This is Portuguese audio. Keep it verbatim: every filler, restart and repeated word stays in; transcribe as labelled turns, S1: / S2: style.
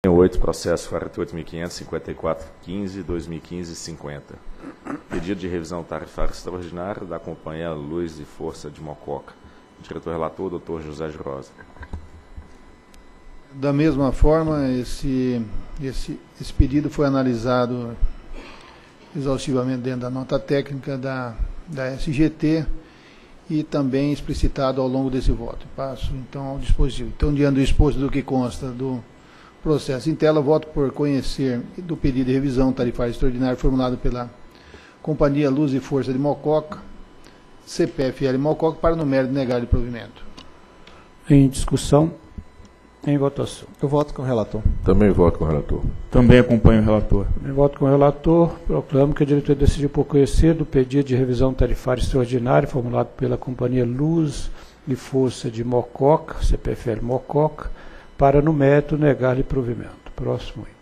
S1: oito, processo quarenta e oito mil quinhentos e cinquenta e quatro, quinze, dois mil e quinze, cinquenta. Pedido de revisão tarifária extraordinária da Companhia Luz e Força de Mococa. Diretor-relator, doutor José Girosa.
S2: Da mesma forma, esse, esse, esse pedido foi analisado exaustivamente dentro da nota técnica da, da S G T e também explicitado ao longo desse voto. Passo, então, ao dispositivo. Então, diante do exposto do que consta do processo em tela, voto por conhecer do pedido de revisão tarifária extraordinária formulado pela Companhia Luz e Força de Mococa, C P F L Mococa, para no mérito negar de provimento.
S3: Em discussão, em votação.
S4: Eu voto com o relator.
S1: Também voto com o relator.
S5: Também acompanho o relator.
S3: Em voto com o relator, proclamo que a diretoria decidiu por conhecer do pedido de revisão tarifária extraordinária formulado pela Companhia Luz e Força de Mococa, C P F L Mococa, para no mérito negar de provimento. Próximo item.